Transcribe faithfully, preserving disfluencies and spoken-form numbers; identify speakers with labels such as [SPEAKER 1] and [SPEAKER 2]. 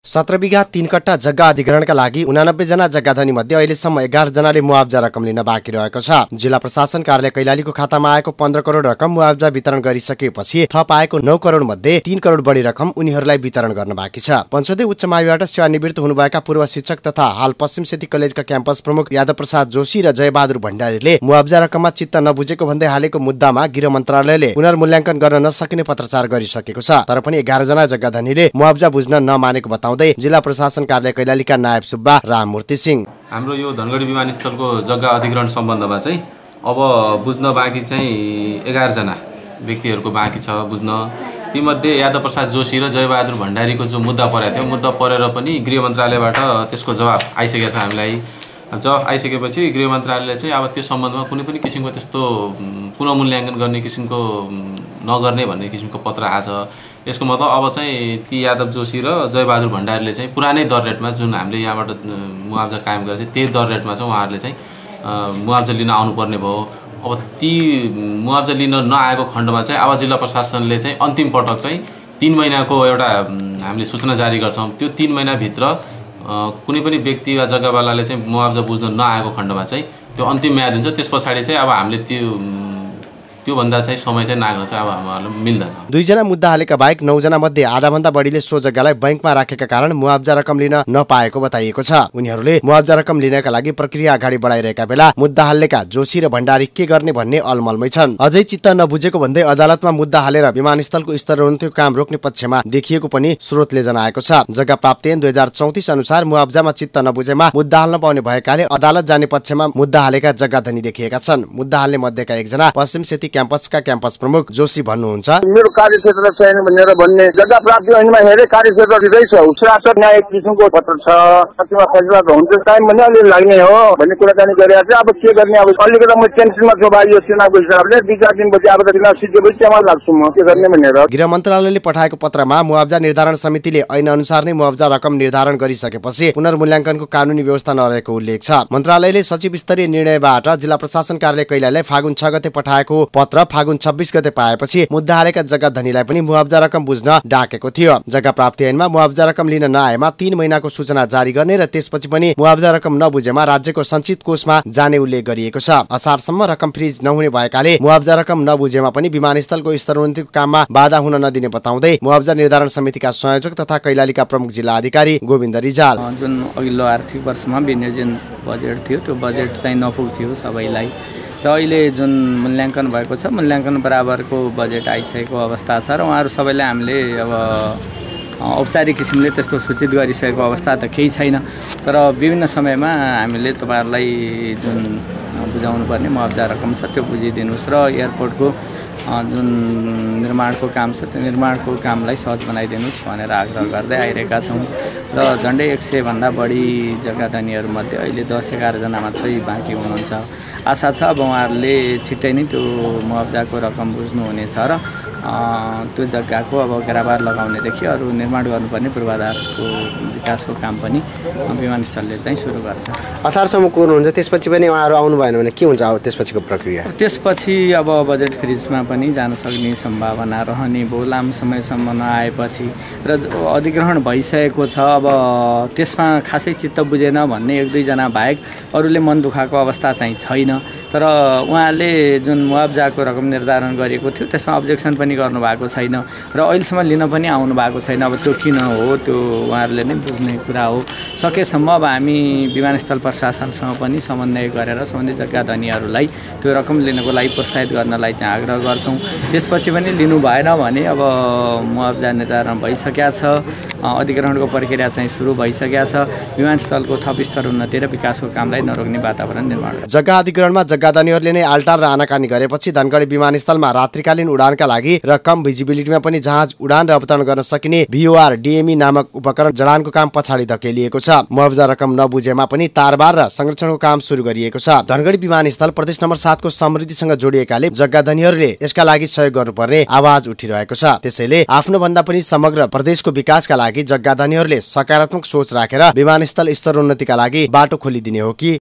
[SPEAKER 1] सत्र बिघा तीन कट्टा जग्गा अधिग्रहणका लागि उनानब्बे जना जग्गाधनी मध्ये अहिलेसम्म एघार जनाले मुआवजा रकम लिन बाँकी रहेको छ। जिल्ला प्रशासन कार्यालय कैलालीको खातामा आएको पन्ध्र करोड रकम मुआवजा वितरण गरिसकेपछि थप आएको नौ करोड मध्ये तीन करोड बढी रकम उनीहरूलाई वितरण गर्न बाँकी छ। पञ्चोदय उच्च माविबाट सेवानिवृत्त हुनुभएका पूर्व शिक्षक तथा हाल पश्चिम सेती कलेजका क्याम्पस प्रमुख यादव प्रसाद जोशी र जयबहादुर भण्डारीले मुआवजा रकममा चित्त नबुझेको भन्दै हालेको मुद्दामा गृह मन्त्रालयले पुनर्मूल्याङ्कन गर्न नसकिने पत्रचार गरिसकेको छ। तर पनि एघार जना जग्गाधनीले मुआवजा बुझ्न नमानेको बताउँदै जिल्ला प्रशासन कार्यालय कैलालीका नायब सुब्बा राममूर्ति सिंह
[SPEAKER 2] हाम्रो यो धनगढी विमानस्थलको जग्गा अधिग्रहण सम्बन्धमा चाहिँ अब बुझ्न बाँकी चाहिँ एघार जना व्यक्तिहरूको बाँकी छ बुझ्न। तीमध्ये यादव प्रसाद जोशी र जयबहादुर भण्डारीको जो मुद्दा परेको थियो मुद्दा परेर पनि गृह मन्त्रालयबाट त्यसको जवाब आइसकेको छ। हामीलाई जवाब आइसकेपछि गृह मन्त्रालयले चाहिँ अब त्यो सम्बन्धमा कुनै पनि किसिमको त्यस्तो पुनर्मूल्याङ्कन गर्ने किसिमको नगर्ने भन्ने किसिमको पत्र आएको छ। यसको मतलब अब चाहिँ ती यादव जोशी र जयबहादुर भण्डारीले चाहिँ पुरानै दर रेटमा जुन हामीले यहाँबाट मुआवजा कायम गरेको छ त्यही दर रेटमा चाहिँ उहाँहरूले चाहिँ मुआवजा लिन आउनुपर्ने भयो। अब ती मुआवजा लिन नआएको खण्डमा चाहिँ अब जिल्ला प्रशासनले चाहिँ अन्तिम पटक चाहिँ तीन महिनाको एउटा हामीले सूचना जारी गर्छौँ। त्यो तीन महिनाभित्र कुनै पनि व्यक्ति वा जग्गावालाले चाहिँ मुआवजा बुझ्न नआएको खण्डमा चाहिँ त्यो अन्तिम म्याद हुन्छ। त्यस पछाडि चाहिँ अब हामीले त्यो त्यो भन्दा चाहिँ समय चाहिँ नाग्न चाहिँ अब हामीहरूलाई मिल्दैन।
[SPEAKER 1] दुईजना मुद्दा हालेका बाहेक नौजना मध्ये आधाभन्दा बढीले सो जग्गालाई बैंकमा राखेका कारण मुआवजा रकम लिन नपाएको बताइएको छ। उनीहरूले मुआवजा रकम लिनका लागि प्रक्रिया अगाडि बढाइरहेका बेला मुद्दा हालेका जोशी र भण्डारी के गर्ने भन्ने अलमलमै छन्। अझै चित्त नबुझेको भन्दै अदालतमा मुद्दा हालेर विमानस्थलको स्तरोन्नतिको काम रोक्ने पक्षमा देखिएको पनि स्रोतले जनाएको छ। जग्गा प्राप्ति ऐन दुई हजार चौतिस अनुसार मुआवजामा चित्त नबुझेमा मुद्दा हाल्न पाउने भएकाले अदालत जाने पक्षमा मुद्दा हालेका जग्गाधनी देखिएका छन्। मुद्दा हाल्ने मध्येका एकजना पश्चिम सेती क्याम्पसका क्याम्पस प्रमुख जोशी भन्नुहुन्छ,
[SPEAKER 3] मेरो कार्यक्षेत्र छैन भनेर भन्ने जग्गा प्राप्ति ऐनमा हेरे कार्यक्षेत्र दिँदैछ उसरास न्याय किसिमको पत्र छ कतिमा फैसला हुन्छ टाइम पनि अलि लाग्ने हो भन्ने कुराकानी गरेर चाहिँ अब के गर्ने। अब अलिकति म टेन्सनमा छु भाइ यो चुनावको हिसाबले दुई चार दिनपछि अब त चुनाव सिकेपछि चाहिँ लाग्छु म के गर्ने भनेर।
[SPEAKER 1] गृह मन्त्रालयले पठाएको पत्रमा मुआवजा निर्धारण समितिले ऐन अनुसार नै मुआवजा रकम निर्धारण गरिसकेपछि पुनर्मूल्याङ्कनको कानुनी व्यवस्था नरहेको उल्लेख छ। मन्त्रालयले सचिव स्तरीय निर्णयबाट जिल्ला प्रशासन कार्यालय कैलालीलाई फागुन छ गते पठाएको पत्र फागुन छब्बीस गते पाएपछि मुद्दा हालेका जग्गाधनीलाई पनि मुआवजा रकम बुझ्न डाकेको थियो। जग्गा प्राप्ति ऐनमा मुआवजा रकम लिन नआएमा तीन महिनाको सूचना जारी गर्ने र त्यसपछि पनि मुआवजा रकम नबुझेमा राज्यको सञ्चित कोषमा जाने उल्लेख गरिएको छ। असारसम्म रकम फ्रिज नहुने भएकाले मुआवजा रकम नबुझेमा पनि विमानस्थलको स्तरोन्नतिको काममा बाधा हुन नदिने बताउँदै मुआवजा निर्धारण समितिका संयोजक तथा कैलालीका प्रमुख जिल्ला अधिकारी गोविन्द रिजाल,
[SPEAKER 4] जुन अघिल्लो आर्थिक वर्षमा विनियोजन बजेट थियो त्यो बजेट चाहिँ नपुग्थ्यो सबैलाई र अहिले जुन मूल्याङ्कन भएको छ मूल्याङ्कन बराबरको बजेट आइसकेको अवस्था छ र उहाँहरू सबैले हामीले अब औपचारिक किसिमले त्यस्तो सूचित गरिसकेको अवस्था त केही छैन। तर विभिन्न समयमा हामीले तपाईँहरूलाई जुन बुझाउनु पर्ने मुआवजा रकम छ त्यो बुझिदिनुहोस् र एयरपोर्टको जुन निर्माणको काम छ त्यो निर्माणको कामलाई सहज बनाइदिनुहोस् भनेर आग्रह गर्दै आइरहेका छौँ र झन्डै एक सयभन्दा बढी जग्गाधनीहरूमध्ये अहिले दस एघारजना मात्रै बाँकी हुनुहुन्छ। आशा छ अब उहाँहरूले छिट्टै नै त्यो मुआवजाको रकम बुझ्नुहुनेछ र त्यो जग्गाको अब घेराबार लगाउनेदेखि अरू निर्माण गर्नुपर्ने पूर्वाधारको विकासको काम पनि विमानस्थलले चाहिँ सुरु गर्छ।
[SPEAKER 1] असारसम्म कुर्नुहुन्छ त्यसपछि पनि उहाँहरू आउनु भएन भने के हुन्छ अब त्यसपछिको प्रक्रिया?
[SPEAKER 4] त्यसपछि अब बजेट फ्रिजमा पनि जान सक्ने सम्भावना रहने भयो लामो समयसम्म नआएपछि र अधिग्रहण भइसकेको छ अब त्यसमा खासै चित्त बुझेन भन्ने एक दुईजना बाहेक अरूले मन दुखाएको अवस्था चाहिँ छैन। तर उहाँले जुन मुआवजाको रकम निर्धारण गरिएको थियो त्यसमा अब्जेक्सन पनि गर्नुभएको छैन र अहिलेसम्म लिन पनि आउनु भएको छैन। अब त्यो किन हो त्यो उहाँहरूले नै बुझ्ने कुरा हो। सकेसम्म अब हामी विमानस्थल प्रशासनसँग पनि समन्वय गरेर सम्बन्धित जग्गाधनीहरूलाई त्यो रकम लिनको लागि प्रोत्साहित गर्नलाई चाहिँ आग्रह गर्छौँ। त्यसपछि पनि लिनु भएन भने अब मुआवजा निर्धारण भइसकेका छ, अधिग्रहणको प्रक्रिया चाहिँ सुरु भइसकेका छ। विमानस्थलको थप स्तर उन्नति र विकासको कामलाई नरोक्ने वातावरण निर्माण गर्छ।
[SPEAKER 1] जग्गा अधिग्रहणमा जग्गाधनीहरूले नै आल्टार र आनाकानी गरेपछि धनगढी विमानस्थलमा रात्रिकालीन उडानका लागि र कम भिजिबिलिटीमा पनि जहाज उडान र अवतरण गर्न सकिने भीओआर डीएमई नामक उपकरण जडानको काम पछाडि धकेलिएको छ। मुआवजा रकम नबुझेमा पनि तारबार र संरक्षणको काम सुरु गरिएको छ। धनगढी विमानस्थल प्रदेश नम्बर सात को समृद्धिसँग जोडिएकाले जग्गाधनीहरूले यसका लागि सहयोग गर्नुपर्ने आवाज उठिरहेको छ। त्यसैले आफ्नो भन्दा पनि समग्र प्रदेशको विकासका लागि जग्गाधनीहरूले सकारात्मक सोच राखेर विमानस्थल स्तरोन्नतिका लागि बाटो खोलिदिने हो कि